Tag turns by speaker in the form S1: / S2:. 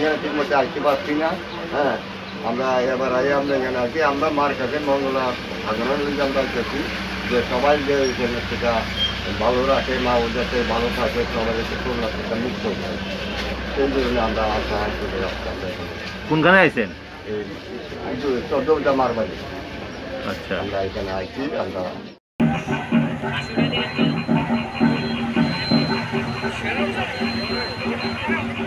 S1: এখানে ঠিক মতো আসতে পারছি না। হ্যাঁ, আমরা এবার আমরা এখানে আছি, আমরা মার কাছে মঙ্গলা সাধারণ আমরা চাচ্ছি যে সবাই যে এখানে সেটা ভালো রাখে, মা ও যাতে ভালো থাকে, সবাই যাতে করোনা থেকে মুক্ত হয়, সেই জন্য আমরা আশা করে রাখছি। আমরা এখানে
S2: কোনখানে আইছেন?
S1: এই 14টা মারবাড়ি
S2: আচ্ছা,
S1: আমরা এখানে আইছি। আমরা
S3: Shut up.